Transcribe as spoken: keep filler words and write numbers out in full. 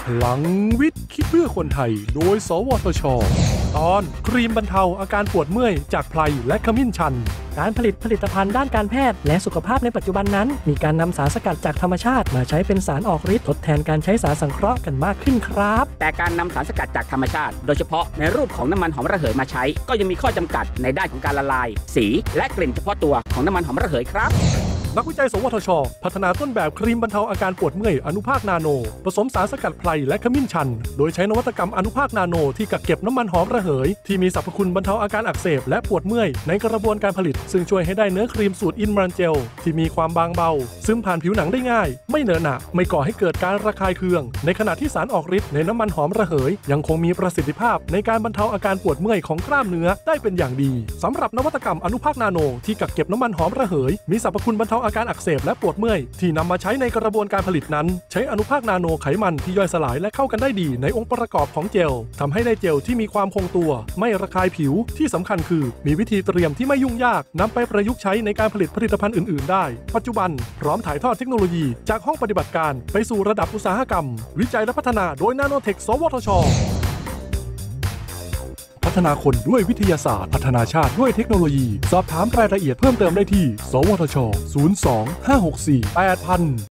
พลังวิทย์คิดเพื่อคนไทยโดยสวทช.ตอนครีมบรรเทาอาการปวดเมื่อยจากไพรและขมิ้นชันการผลิตผลิตภัณฑ์ด้านการแพทย์และสุขภาพในปัจจุบันนั้นมีการนำสารสกัดจากธรรมชาติมาใช้เป็นสารออกฤทธิ์ทดแทนการใช้สารสังเคราะห์กันมากขึ้นครับแต่การนำสารสกัดจากธรรมชาติโดยเฉพาะในรูปของน้ำมันหอมระเหยมาใช้ก็ยังมีข้อจำกัดในด้านของการละลายสีและกลิ่นเฉพาะตัวของน้ำมันหอมระเหยครับนักวิจัยสวทช.พัฒนาต้นแบบครีมบรรเทาอาการปวดเมื่อยอนุภาคนาโนผสมสารสกัดไพรและขมิ้นชันโดยใช้นวัตกรรมอนุภาคนาโนที่กักเก็บน้ำมันหอมระเหยที่มีสรรพคุณบรรเทาอาการอักเสบและปวดเมื่อยในกระบวนการผลิตซึ่งช่วยให้ได้เนื้อครีมสูตรอินมรันเจลที่มีความบางเบาซึมผ่านผิวหนังได้ง่ายไม่เหนอะหนะไม่ก่อให้เกิดการระคายเคืองในขณะที่สารออกฤทธิ์ในน้ำมันหอมระเหยยังคงมีประสิทธิภาพในการบรรเทาอาการปวดเมื่อยของกล้ามเนื้อได้เป็นอย่างดีสำหรับนวัตกรรมอนุภาคนาโนที่กักเก็บน้ำมันหอมระเหยมีสรรพคุณบรรเทาอาการอักเสบและปวดเมื่อยที่นำมาใช้ในกระบวนการผลิตนั้นใช้อนุภาคนาโนไขมันที่ย่อยสลายและเข้ากันได้ดีในองค์ประกอบของเจลทำให้ได้เจลที่มีความคงตัวไม่ระคายผิวที่สำคัญคือมีวิธีเตรียมที่ไม่ยุ่งยากนำไปประยุกต์ใช้ในการผลิตผลิตภัณฑ์อื่นๆได้ปัจจุบันพร้อมถ่ายทอดเทคโนโลยีจากห้องปฏิบัติการไปสู่ระดับอุตสาหกรรมวิจัยและพัฒนาโดยนาโนเทคสวทช.พัฒนาคนด้วยวิทยาศาสตร์พัฒนาชาติด้วยเทคโนโลยีสอบถามรายละเอียดเพิ่มเติมได้ที่สวทช. ศูนย์ สอง ห้า หก สี่ แปด ศูนย์ ศูนย์